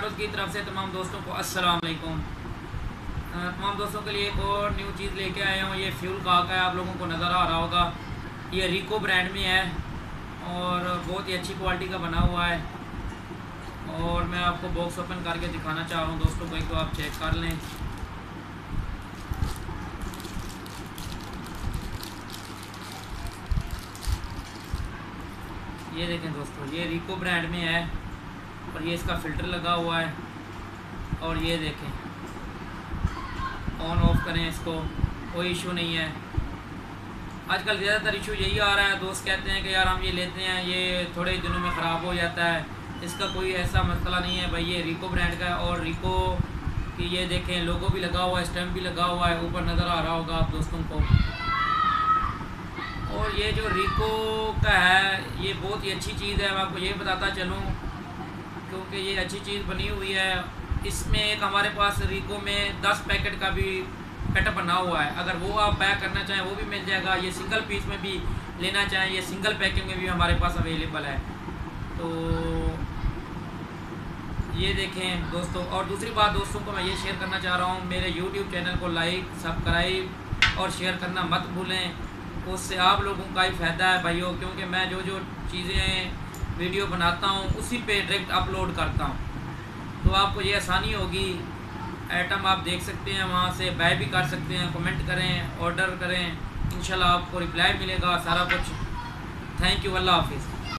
Autos की तरफ से तमाम दोस्तों को अस्सलाम वालेकुम। तमाम दोस्तों के लिए एक और न्यू चीज़ लेके आया हूँ। ये फ्यूल का है, आप लोगों को नज़र आ रहा होगा। ये रिको ब्रांड में है और बहुत ही अच्छी क्वालिटी का बना हुआ है। और मैं आपको बॉक्स ओपन करके दिखाना चाह रहा हूँ दोस्तों को, एक तो आप चेक कर लें। ये देखें दोस्तों, ये रिको ब्रांड में है और ये इसका फ़िल्टर लगा हुआ है। और ये देखें, ऑन ऑफ़ करें इसको, कोई इशू नहीं है। आजकल ज़्यादातर इशू यही आ रहा है, दोस्त कहते हैं कि यार हम ये लेते हैं, ये थोड़े ही दिनों में ख़राब हो जाता है। इसका कोई ऐसा मसला नहीं है भाई, ये रिको ब्रांड का है। और रिको की ये देखें, लोगो भी लगा हुआ है, स्टैम्प भी लगा हुआ है, ऊपर नज़र आ रहा होगा आप दोस्तों को। और ये जो रिको का है ये बहुत ही अच्छी चीज़ है, मैं आपको ये बताता चलूँ क्योंकि ये अच्छी चीज़ बनी हुई है। इसमें एक हमारे पास रिको में 10 पैकेट का भी पैकेट बना हुआ है, अगर वो आप पैक करना चाहें वो भी मिल जाएगा। ये सिंगल पीस में भी लेना चाहें, ये सिंगल पैकिंग में भी हमारे पास अवेलेबल है। तो ये देखें दोस्तों। और दूसरी बात दोस्तों को मैं ये शेयर करना चाह रहा हूँ, मेरे यूट्यूब चैनल को लाइक सब्सक्राइब और शेयर करना मत भूलें, उससे आप लोगों का ही फ़ायदा है भाइयों। क्योंकि मैं जो जो चीज़ें वीडियो बनाता हूँ उसी पे डायरेक्ट अपलोड करता हूँ, तो आपको ये आसानी होगी। आइटम आप देख सकते हैं, वहाँ से बाय भी कर सकते हैं, कमेंट करें, ऑर्डर करें, इंशाल्लाह आपको रिप्लाई मिलेगा सारा कुछ। थैंक यू, अल्लाह हाफिज़।